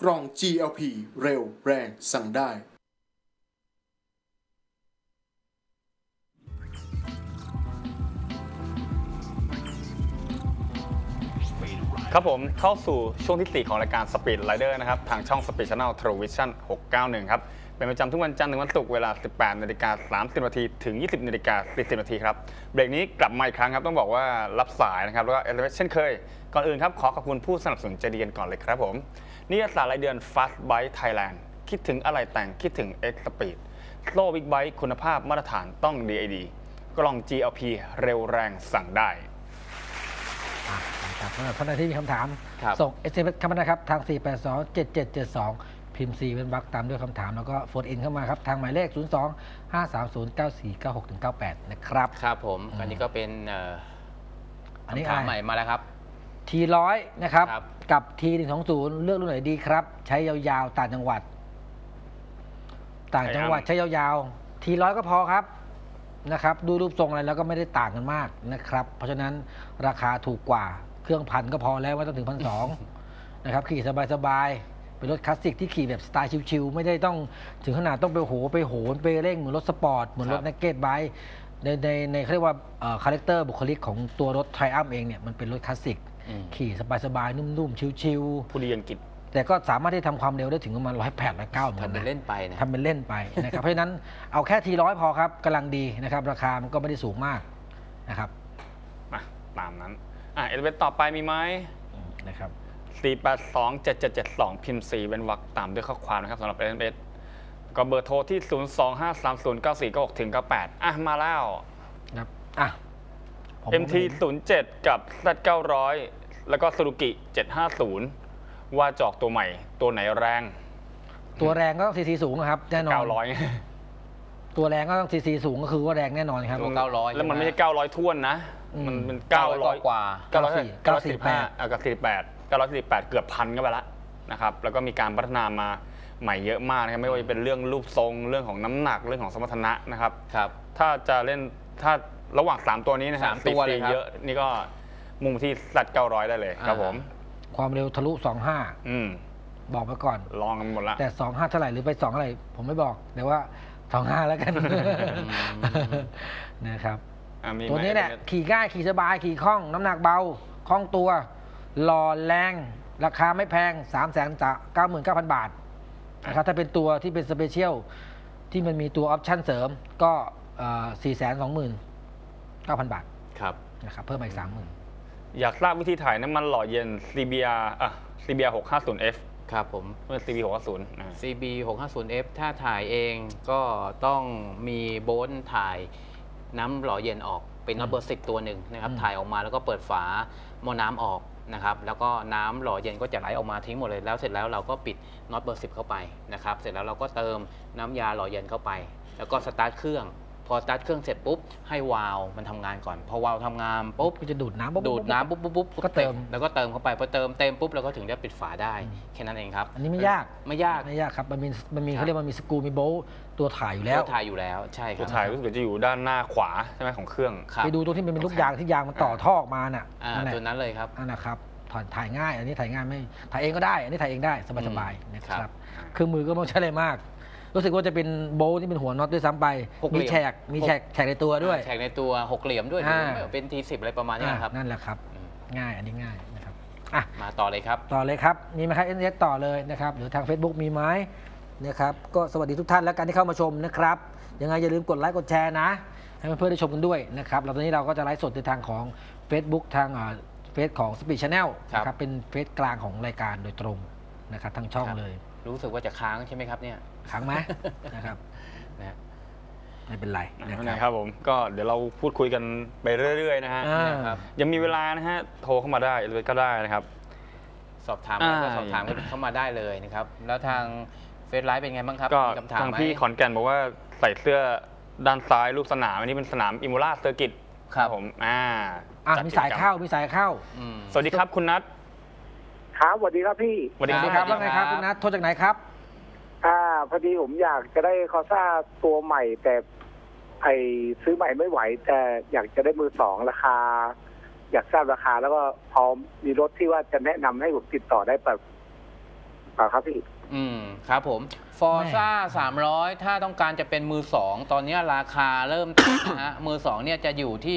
กล่อง GLP เร็วแรงสั่งได้ครับผมเข้าสู่ช่วงที่ 4 ของรายการ Speed Rider นะครับทางช่อง Speed Channel Television 691 ครับเป็นประจำทุกวันจันทร์ถึงวันศุกร์เวลา 18:30 นถึง 20:40 นครับเบรกนี้กลับมาอีกครั้งครับต้องบอกว่ารับสายนะครับแล้วก็ SMS เช่นเคยก่อนอื่นครับขอขอบคุณผู้สนับสนุนใจดีกันก่อนเลยครับผมนิตยสารรายเดือน Fast Bike Thailand คิดถึงอะไรแต่งคิดถึง X Speed โล่บิ๊กไบค์คุณภาพมาตรฐานต้อง DID กล่อง GLP เร็วแรงสั่งได้สำหรับท่านที่มีคำถามส่ง SMS เข้ามานะครับทาง 482-7772 พิมพ์ 4 เป็นวรรคตามด้วยคำถามแล้วก็โฟนอินเข้ามาครับทางหมายเลข 02-530-9496-98 นะครับครับผมอันนี้ก็เป็นคำถามใหม่มาแล้วครับ T100 นะครับกับ T120 เลือกรุ่นไหนดีครับใช้ยาวๆต่างจังหวัดใช้ยาวๆ T100 ก็พอครับนะครับดูรูปทรงอะไรแล้วก็ไม่ได้ต่างกันมากนะครับเพราะฉะนั้นราคาถูกกว่าเครื่องพันก็พอแล้วไม่ต้องถึง1,200นะครับขี่สบายๆเป็นรถคลาสสิกที่ขี่แบบสไตล์ชิลๆไม่ได้ต้องถึงขนาดต้องไปโหนไปเร่งเหมือนรถสปอร์ตเหมือนรถนักเก็ตไบค์ในเขาเรียกว่าคาแรคเตอร์บุคลิกของตัวรถไทอัมเองเนี่ยมันเป็นรถคลาสสิกขี่สบายๆนุ่มๆชิลๆผู้ดีอังกฤษแต่ก็สามารถที่ทำความเร็วได้ถึงประมาณ108 109เหมือนกันทำเป็นเล่นไปนะทำเป็นเล่นไปนะครับเพราะฉะนั้นเอาแค่T100พอครับกำลังดีนะครับราคามันก็ไม่ได้สูงมากนะครับมาตามนั้นเอเวนต์ต่อไปมีไหมนะครับ 482-7772 พิมพ์ 4 เป็นวรรคตามด้วยข้อความนะครับสำหรับ SMS ก็เบอร์โทรที่ 025309496-98มาแล้วครับ MT-07 กับ Z900 แล้วก็ Suzuki 750ว่าจอกตัวใหม่ตัวไหนแรงตัวแรงก็ต้องซีซีสูงครับแน่นอน 900 ตัวแรงก็ต้องซีซีสูงก็คือว่าแรงแน่นอนครับตัว900 แล้วมันไม่ใช่900ท้วนนะมันเป็น900 กว่า 948เกือบพันก็ไปแล้วนะครับแล้วก็มีการพัฒนามาใหม่เยอะมากนะครับไม่ว่าจะเป็นเรื่องรูปทรงเรื่องของน้ำหนักเรื่องของสมรรถนะนะครับถ้าจะเล่นถ้าระหว่าง3ตัวนี้นะครับ 3ตัวเลยเยอะนี่ก็มุ่งที่Z900ได้เลยครับผมความเร็วทะลุ25บอกไปก่อนลองกันหมดละแต่25เท่าไหร่หรือไป2อะไรผมไม่บอกแต่ว่า25แล้วกันนะครับตัวนี้แหละขี่ง่ายขี่สบายขี่คล่องน้ำหนักเบาคล่องตัวหล่อแรงราคาไม่แพง 399,000 บาทนะครับถ้าเป็นตัวที่เป็นสเปเชียลที่มันมีตัวออปชั่นเสริมก็429,000 บาทครับนะครับเพิ่มมาอีก 30,000 อยากทราบวิธีถ่ายน้ำมันหล่อเย็น CBR 650F ครับผมเป็น CB 650F ถ้าถ่ายเองก็ต้องมีโบนถ่ายน้ำหล่อเย็นออกเป็นน็อตเบอร์ 10ตัวหนึ่งนะครับถ่ายออกมาแล้วก็เปิดฝาหม้อน้ำออกนะครับแล้วก็น้ำหล่อเย็นก็จะไหลออกมาทิ้งหมดเลยแล้วเสร็จแล้วเราก็ปิดน็อตเบอร์ 10เข้าไปนะครับเสร็จแล้วเราก็เติมน้ำยาหล่อเย็นเข้าไปแล้วก็สตาร์ทเครื่องพอสตาร์ทเครื่องเสร็จปุ๊บให้วาล์วมันทำงานก่อนพอวาล์วทำงานปุ๊บก็จะดูดน้ำปุ๊บก็เติมแล้วก็เติมเข้าไปพอเติมเต็มปุ๊บเราก็ถึงจะปิดฝาได้แค่นั้นเองครับอันนี้ไม่ยากครับมันมีเขาเรียกว่ามีสกรูมีโบล์ตัวถ่ายอยู่แล้วใช่ครับตัวถ่ายรู้สึกจะอยู่ด้านหน้าขวาใช่ไหมของเครื่องไปดูตัวที่มันเป็นลูกยางที่ยางมันต่อท่อออกมาน่ะตัวนั้นเลยครับนะครับถ่ายง่ายอันนี้ถ่ายง่ายไม่ถ่ายเองก็ได้อันนี้ถ่ายเองได้สบายๆนะครับเครื่องมือก็ไม่ต้องใช้อะไรมากรู้สึกว่าจะเป็นโบว์ที่เป็นหัวน็อตด้วยซ้ำไปมีแฉกในตัวด้วยแฉกในตัว6เหลี่ยมด้วยเป็น T10 อะไรประมาณนี้ครับนั่นแหละครับง่ายอันนี้ง่ายนะครับมาต่อเลยครับมีไหมครับNS ต่อเลยนะครับหรือทาง Facebook มีไหมนะครับก็สวัสดีทุกท่านแล้วกันที่เข้ามาชมนะครับยังไงอย่าลืมกดไลค์กดแชร์นะให้เพื่อนๆได้ชมกันด้วยนะครับแล้วตอนนี้เราก็จะไลฟ์สดในทางของ Facebook ทางเฟซของ Speed Channel นะครับเป็นเฟซกลางของรายการโดยตรงนะครับทั้งช่องเลยรู้สึกว่าจะค้างใช่ไหมครับเนี่ยค้างไหมนะครับไม่เป็นไรนะครับผมก็เดี๋ยวเราพูดคุยกันไปเรื่อยๆนะฮะยังมีเวลานะฮะโทรเข้ามาได้เลยก็ได้นะครับสอบถามก็สอบถามเข้ามาได้เลยนะครับแล้วทางเฟซไลฟ์เป็นไงบ้างครับก็ทางพี่ขอนแก่นบอกว่าใส่เสื้อด้านซ้ายรูปสนามอันนี้เป็นสนามอิมูล่าเซอร์กิตครับผมมีสายเข้าสวัสดีครับคุณนัทครับสวัสดีครับพี่สวัสดีครับว่าไงครับคุณนัทโทรจากไหนครับพอดีผมอยากจะได้คอซ่าตัวใหม่แต่ซื้อใหม่ไม่ไหวแต่อยากจะได้มือสองราคาอยากทราบราคาแล้วก็พอมีรถที่ว่าจะแนะนำให้ผมติดต่อได้แบบครับพี่ครับผมฟอร์ซ่า300ถ้าต้องการจะเป็นมือสองตอนนี้ราคาเริ่ม นะฮะมือสองเนี่ยจะอยู่ที่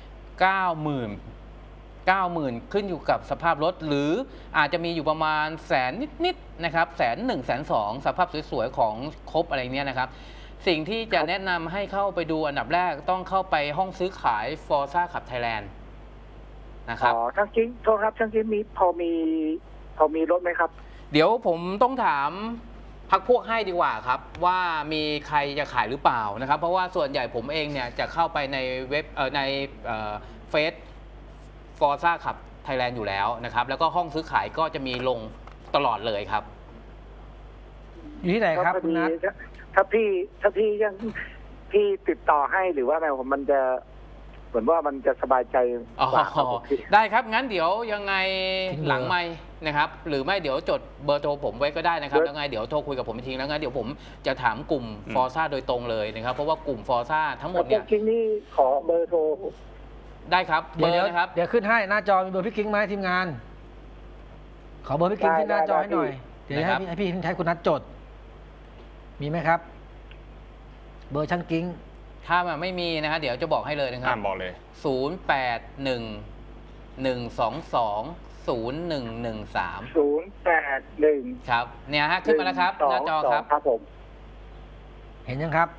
90,000ขึ้นอยู่กับสภาพรถหรืออาจจะมีอยู่ประมาณแสนนิดๆนะครับ100,000 102,000สภาพสวยๆของครบอะไรเนี้ยนะครับสิ่งที่จะแนะนำให้เข้าไปดูอันดับแรกต้องเข้าไปห้องซื้อขาย Forza Club Thailand นะครับช่างจริงโทษครับช่างจริงพอมีรถไหมครับเดี๋ยวผมต้องถามพักพวกให้ดีกว่าครับว่ามีใครจะขายหรือเปล่านะครับเพราะว่าส่วนใหญ่ผมเองเนี่ยจะเข้าไปในเว็บในเฟซForza Club Thailand อยู่แล้วนะครับแล้วก็ห้องซื้อขายก็จะมีลงตลอดเลยครับอยู่ที่ไหนครับคุณนัทถ้าพี่ยังพี่ติดต่อให้หรือว่าไงมันจะเหมือนว่ามันจะสบายใจกว่าครับได้ครับงั้นเดี๋ยวยังไงหลังไมค์นะครับหรือไม่เดี๋ยวจดเบอร์โทรผมไว้ก็ได้นะครับแล้วไงเดี๋ยวโทรคุยกับผมอีกทีแล้วงั้นเดี๋ยวผมจะถามกลุ่มฟอร์ซ่าโดยตรงเลยนะครับเพราะว่ากลุ่มฟอร์ซ่าทั้งหมดเนี่ยที่นี่ขอเบอร์โทรได้ครับเบอร์นะครับเดี๋ยวขึ้นให้หน้าจอมีเบอร์พี่กิ๊งไหมทีมงานขอเบอร์พี่กิ๊งที่หน้าจอให้หน่อยเดี๋ยวให้พี่ใช้คุณนัทจดมีไหมครับเบอร์ช่างกิ๊งถ้ามันไม่มีนะฮะเดี๋ยวจะบอกให้เลยนะครับบอกเลย 081-122-0113ครับเนี่ยฮะขึ้นมาแล้วครับหน้าจอครับผมเห็นยังครับ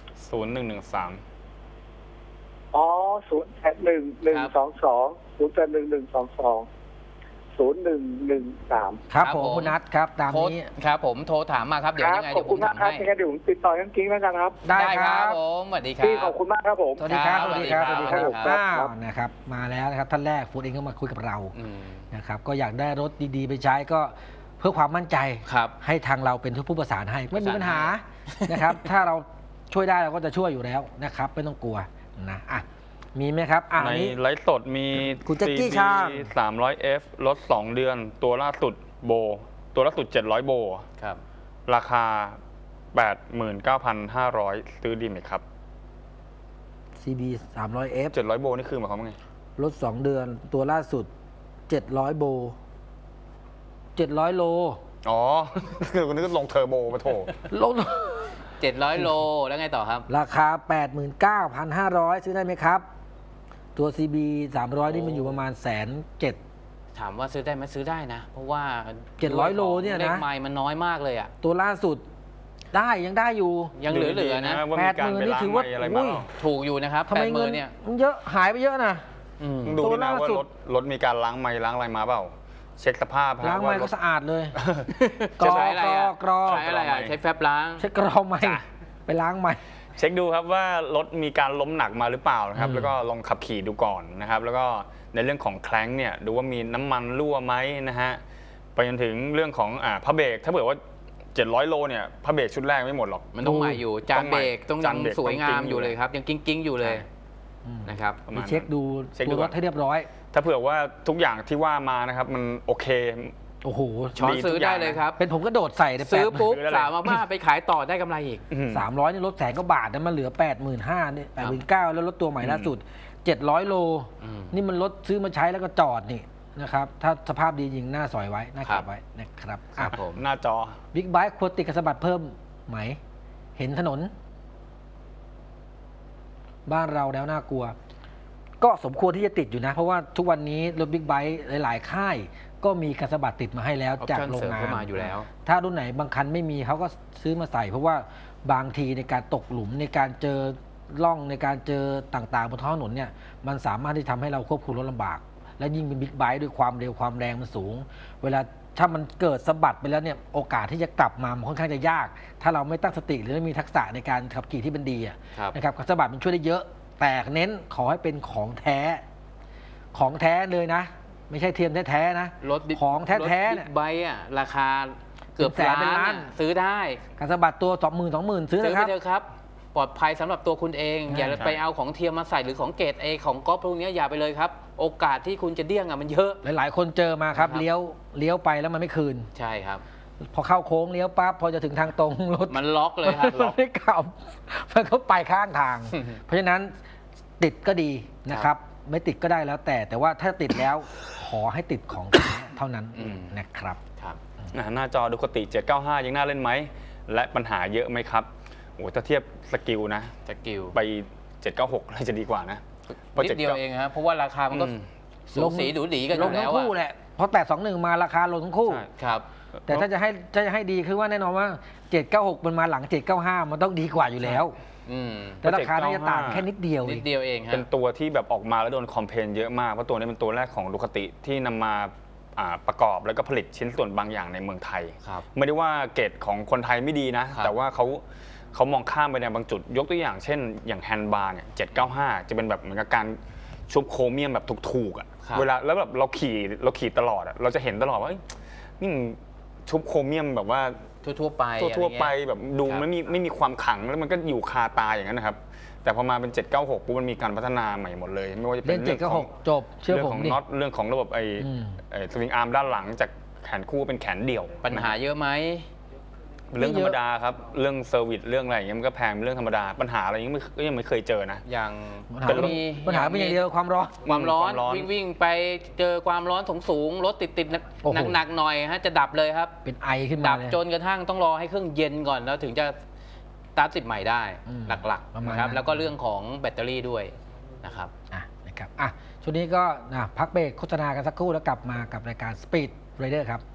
0113 อ๋อ081-122-081-122-0113 ครับผมคุณนัทครับตามนี้ครับผมโทรถามมาครับเดี๋ยวยังไงเดี๋ยวผมถามให้เดี๋ยวผมติดต่อทั้งกิ้งแล้วกันครับได้ครับผมสวัสดีครับพี่ขอบคุณมากครับผมสวัสดีครับสวัสดีครับสวัสดีครับนะครับมาแล้วนะครับท่านแรกฟูดเองก็มาคุยกับเรานะครับก็อยากได้รถดีๆไปใช้ก็เพื่อความมั่นใจให้ทางเราเป็นผู้ประสานให้ไม่มีปัญหานะครับถ้าเราช่วยได้เราก็จะช่วยอยู่แล้วนะครับไม่ต้องกลัวนะอ่ะมีไหมครับในไลฟ์สดมี CB 300F รถ2 เดือนตัวล่าสุดโบตัวล่าสุด700โบครับราคา 89,500 ซื้อดีไหมครับ CB 300F 700โบนี่คือหมายความว่าไงรถ2 เดือนตัวล่าสุด700โบ700โลอ๋อคือคนนี้ก็ลงเทอร์โบมาโถลง 700โลแล้วไงต่อครับราคา 89,500 ซื้อได้ไหมครับตัว CB 300นี่มันอยู่ประมาณ107,000 ถามว่าซื้อได้ไหมซื้อได้นะเพราะว่า 700โลเนี่ยนะเลขไมล์มันน้อยมากเลยอ่ะตัวล่าสุดได้ยังได้อยู่ยังเหลือๆนะ 80,000นี่ถือว่าถูกอยู่นะครับ80,000เนี่ยมันเยอะหายไปเยอะนะดูนะว่ารถมีการล้างไมล์ล้างอะไรมาเปล่าเช็คสภาพล้างไมล์ก็สะอาดเลยกรอใช้อะไรใช้แฟบล้างใช้กรอไมล์ไปล้างไมล์เช็คดูครับว่ารถมีการล้มหนักมาหรือเปล่านะครับแล้วก็ลองขับขี่ดูก่อนนะครับแล้วก็ในเรื่องของแคลงเนี่ยดูว่ามีน้ำมันรั่วไหมนะฮะไปจนถึงเรื่องของผ้าเบรกถ้าเผื่อว่า700โลเนี่ยผ้าเบรกชุดแรกไม่หมดหรอกมันต้องใหม่อยู่จานเบรกต้องยังสวยงามอยู่เลยครับยังกิ้งอยู่เลยนะครับมีเช็คดูตัวรถให้เรียบร้อยถ้าเผื่อว่าทุกอย่างที่ว่ามานะครับมันโอเคโอ้โหช้อนซื้อได้เลยครับเป็นผมก็โดดใส่ซื้อปุ๊บสามารถไปขายต่อได้กำไรอีก 300นี่ลด100,000 กว่าบาทนะมันเหลือ 85,000 นี่ 89,000 แล้วรถตัวใหม่ล่าสุด700โลนี่มันรถซื้อมาใช้แล้วก็จอดนี่นะครับถ้าสภาพดีจริงหน้าสอยไว้หน้าเก็บไว้นะครับครับผมหน้าจอบิ๊กไบค์ควรติดกระสะบัดเพิ่มไหมเห็นถนนบ้านเราแล้วน่ากลัวก็สมควรที่จะติดอยู่นะเพราะว่าทุกวันนี้รถบิ๊กไบค์หลายๆค่ายก็มีกระสะบัดติดมาให้แล้วจากโรงงานมาอยู่แล้วถ้ารุ่นไหนบางคันไม่มีเขาก็ซื้อมาใส่เพราะว่าบางทีในการตกหลุมในการเจอร่องในการเจอต่างๆบนท้องถนนเนี่ยมันสามารถที่ทำให้เราควบคุมรถลำบากและยิ่งเป็นบิ๊กไบค์ด้วยความเร็วความแรงมันสูงเวลาถ้ามันเกิดสะบัดไปแล้วเนี่ยโอกาสที่จะกลับมามันค่อนข้างจะยากถ้าเราไม่ตั้งสติหรือไม่มีทักษะในการขับขี่ที่เป็นดีนะครับกระสะบัดมันช่วยได้เยอะแต่เน้นขอให้เป็นของแท้เลยนะไม่ใช่เทียมแท้ๆนะรถของแท้ๆเนี่ยใบอ่ะราคาเกือบล้านซื้อได้กระสะบัดตัว 20,000 ซื้อเลยครับปลอดภัยสำหรับตัวคุณเองอย่าไปเอาของเทียมมาใส่หรือของเกรด A ของก๊อปพวกนี้อย่าไปเลยครับโอกาสที่คุณจะเดี้ยงมันเยอะหลายๆคนเจอมาครับเลี้ยวไปแล้วมันไม่คืนใช่ครับพอเข้าโค้งเลี้ยวปั๊บพอจะถึงทางตรงรถมันล็อกเลยครับล็อกไม่ขับมันก็ไปข้างทางเพราะฉะนั้นติดก็ดีนะครับไม่ติดก็ได้แล้วแต่ว่าถ้าติดแล้วขอให้ติดของแท้เท่านั้นนะครับหน้าจอดูคติ 795 ยังน่าเล่นไหมและปัญหาเยอะไหมครับโอ้ถ้าเทียบสกิลนะสกิลไป 796เลยจะดีกว่านะนิดเดียวเองครับเพราะว่าราคามันก็สูสีดูดีกันอลยู่งแล้ทั้วงคู่แหละเพราะแต่21มาราคาลงทั้งคู่ใช่ครับแต่ถ้าจะให้ดีคือว่าแน่นอนว่า 796 มันมาหลัง 795 มันต้องดีกว่าอยู่แล้วอืมแต่ราคาน่าจะต่างแค่นิดเดียวนิดเดียวเองฮะเป็นตัวที่แบบออกมาแล้วโดนคอมเพลนเยอะมากเพราะตัวนี้เป็นตัวแรกของดูคติที่นำมาประกอบแล้วก็ผลิตชิ้นส่วนบางอย่างในเมืองไทยครับไม่ได้ว่าเกรดของคนไทยไม่ดีนะ แต่ว่าเขามองข้ามไปในบางจุดยกตัวอย่างเช่นอย่างแฮนด์บาร์เนี่ย795 จะเป็นแบบเหมือนกับการชุบโครเมียมแบบถูกๆอ่ะครับเวลาแล้วแบบเราขี่ตลอดอ่ะเราจะเห็นตลอดว่านี่มันชุบโครเมียมแบบว่าทั่วๆไปทั่วๆไปอะไรเงี้ยแบบดูครับไม่มีความขังแล้วมันก็อยู่คาตาอย่างนั้นนะครับ แต่พอมาเป็น 796 ปุ๊บมันมีการพัฒนาใหม่หมดเลย ไม่ว่าจะเป็เล่นนเรื่องของ 796 จบเชื่อเรื่องผมของดิน็อตเรื่องของระบบอืมสวิงอาร์มด้านหลังจากแขนคู่เป็นแขนเดี่ยวปัญหาเยอะไหมเป็นเรื่องธรรมดาครับเรื่องเซอร์วิสเรื่องอะไรอย่างเงี้ยมันก็แพงเป็นเรื่องธรรมดาปัญหาอะไรยังไม่เคยเจอนะอย่างปัญหาเป็นอย่างเดียวความร้อนความร้อนความร้อนวิ่งไปเจอความร้อนสูงรถติดโอ้โหหนักหน่อยฮะจะดับเลยครับเป็นไอขึ้นมาดับเลยจนกระทั่งต้องรอให้เครื่องเย็นก่อนแล้วถึงจะสตาร์ทติดใหม่ได้อืมหลักประๆมาณนะครับนั้นแล้วก็เรื่องของแบตเตอรี่ด้วยนะครับนะครับช่วงนี้ก็พักเบรกโฆษณากันสักครู่แล้วกลับมากับรายการ Speed Rider ครับ